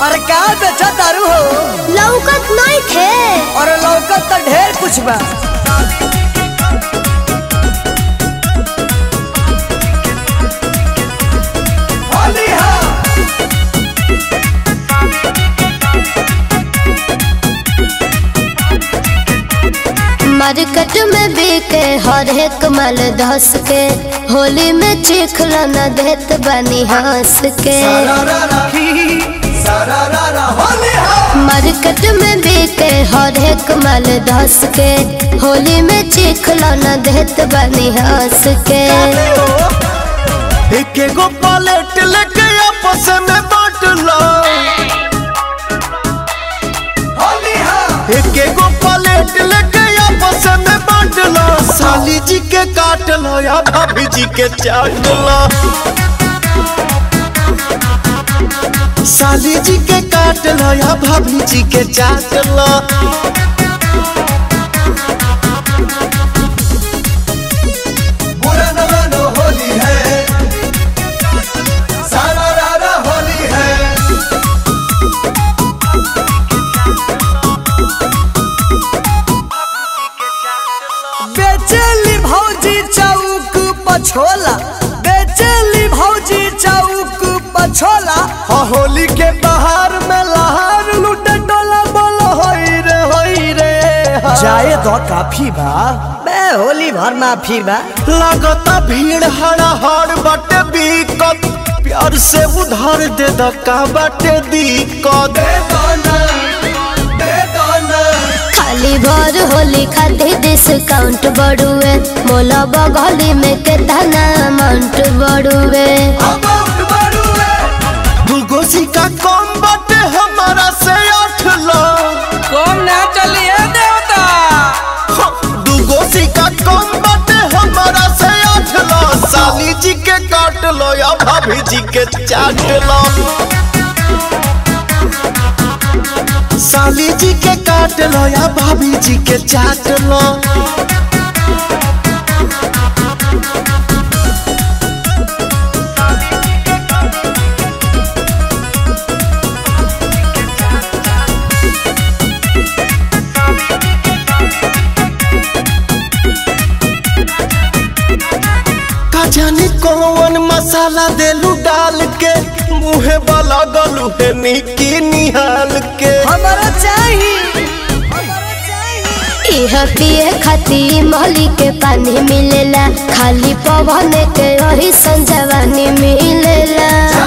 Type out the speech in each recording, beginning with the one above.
अरे का बेचा दारू हो? लौकत नहीं थे। और लौकत तो ढेर कुछ बा। मार्केट में बिके हर एक माल धस के, होली में चिखला न देत बनी हंस के। मार्केट में बिके हर एक माल धस के, होली में चिखला न देत बनी हंस के। एक एगो पलेट लेके आपस में बांट लो। एक एगो पलेट लेके आपस में बांट लो। साली जी के काट लो या भाभी जी के चाट लो। साली जी के काट लो या भाभी जी के चाट लो। बेचेली भौजी चौक पछोला, बेचेली भौजी चौक पछोला। होली के बाहर में लहार लूटे डोला बोलो होई रे। जाए तो काफी बा बे, होली भर माफी बा। लगता भीड़ हड़ा हड़ बाटे बिकत, प्यार से उधार दे दका बाटे दिक्कत। खाली भर होली खातिर डिस्काउंट बढ़ुए, मोला बगली में कितना अमाउंट बढ़ुए। दूगो सिक्का कम बाटे हमारा से 8 लाख। कम ना चलिए देवता। दूगो सिक्का कम बाटे हमारा से 8 लाख। साली जी के काट लो या भाभी जी के चाट लो। साली जी के काट लो या भाभी जी के चाट लो। का जाने कौन मसाला देलू डाल के, मुहे वाला गलू है निकी निहाल के। हमारा चाहिए यह पिए खातिर मोली के पानी मिलेला, खाली पवन के वही संजवानी मिलेला।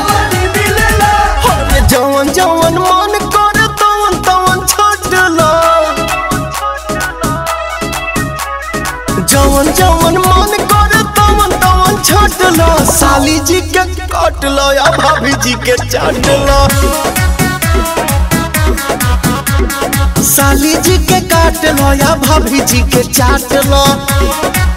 जवन जवन मन करे तवन तवन छोड़ लो। जवन जवन मन करे तवन तवन छोड़ लो। साली जी के काट लो या भाभी जी के चाट लो। साली जी के काट लो या भाभी जी के चाट लो।